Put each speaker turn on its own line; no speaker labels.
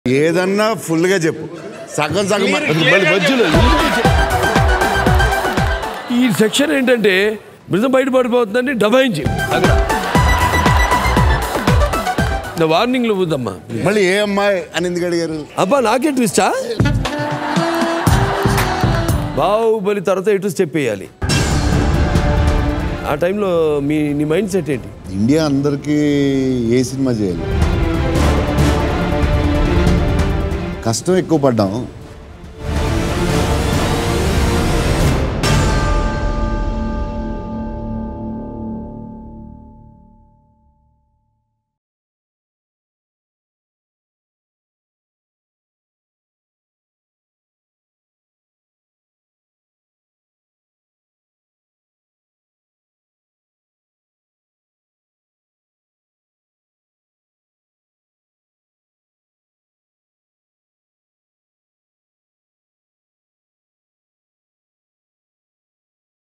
ఏదన్నా ఫుల్గా చెప్పు, సగం సగం
మధ్యలో ఈ సెక్షన్ ఏంటంటే నిజం బయటపడిపోతుందని డబాయించి అక్కడ వార్నింగ్లు వద్దమ్మా.
మళ్ళీ ఏ అమ్మాయి అని ఎందుకు అడిగారు?
అబ్బా నాకే ట్విస్టా? బాహుబలి తర్వాత ఎటు చెప్పేయాలి ఆ టైంలో నీ మైండ్ సెట్ ఏంటి?
ఇండియా అందరికీ ఏ సినిమా చేయాలి, కష్టం ఎక్కువ పడ్డాం.